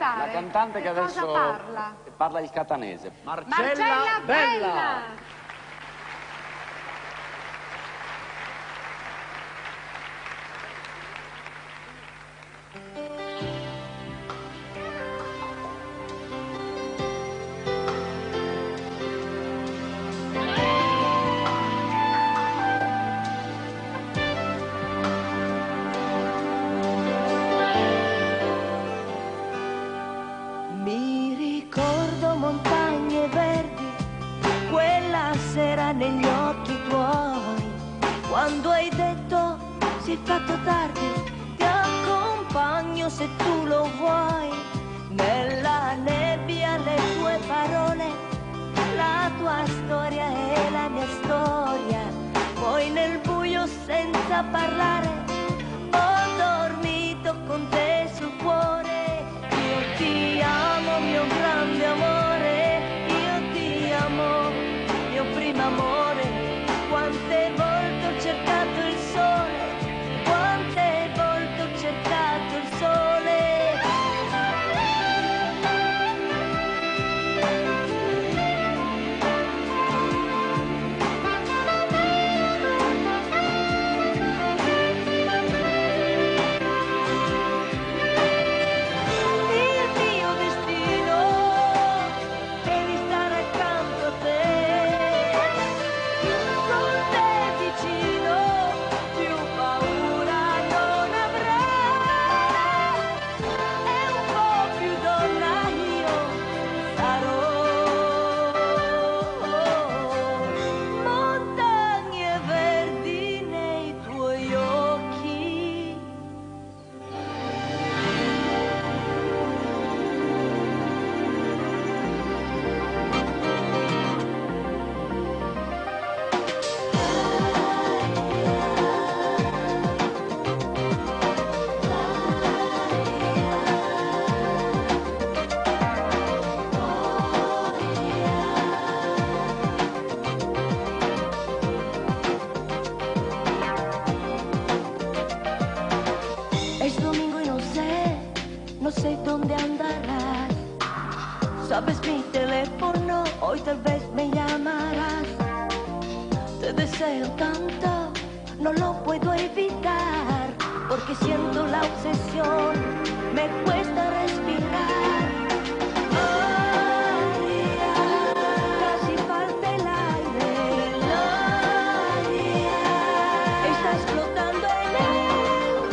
raccontare? La cantante che adesso cosa parla il catanese. Marcella Bella! Mi ricordo montagne verdi, quella sera negli occhi tuoi, quando hai detto si è fatto tardi, ti accompagno se tu lo vuoi, nella nebbia le tue parole, la tua storia e la mia storia, poi nel buio senza parlare, ho dormito con te sul cuore. Io ti amo, mio grande amore, io ti amo, mio primo amore. Quante volte ho cercato il sole, quante volte ho cercato il sole. No sé dónde andarás, sabes mi teléfono, hoy tal vez me llamarás. Te deseo tanto, no lo puedo evitar, porque siento la obsesión, me cuesta respirar. Casi falta el aire, estás flotando en el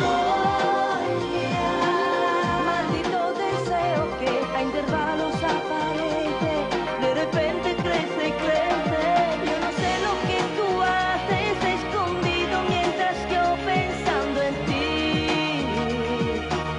maldito deseo que a intervalos aparece, de repente crece y crece. Yo no sé lo que tú haces escondido mientras yo pensando en ti.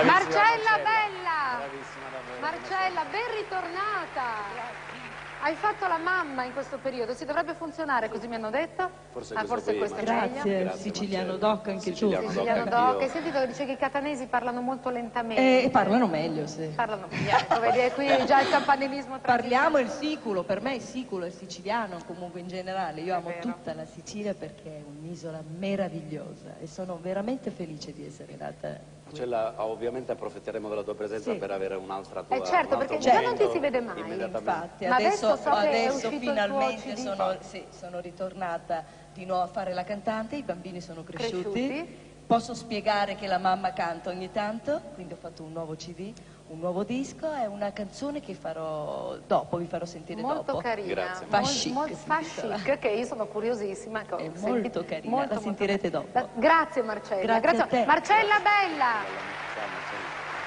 Marcella Bella! Bravissima davvero. Marcella, ben ritornata! Hai fatto la mamma in questo periodo, si dovrebbe funzionare, così mi hanno detto? Forse forse questo è meglio. Grazie, siciliano doc anche tu. Siciliano doc, hai sentito che dice che i catanesi parlano molto lentamente. Parlano meglio, sì. Parlano meglio, ecco, vedi, qui già il campanilismo Parliamo il siculo, per me il siculo è siciliano comunque in generale, io amo vero. tutta la Sicilia perché è un'isola meravigliosa e sono veramente felice di essere nata. Ovviamente approfitteremo della tua presenza Sì. per avere un'altra tua... certo, un altro perché già non momento ti si vede mai. immediatamente. Infatti, Ma adesso so che è uscito il tuo finalmente CD. sono ritornata di nuovo a fare la cantante, i bambini sono cresciuti. Cresciuti. Posso spiegare che la mamma canta ogni tanto, quindi ho fatto un nuovo CD, un nuovo disco e una canzone che farò dopo, vi farò sentire Molto dopo. carina, Grazie. Fa chic, si fa intitola. chic, che io sono curiosissima. Ecco, È molto carina, la sentirete dopo. Grazie Marcella. Grazie a te. Marcella Bella! Ciao, Marcella.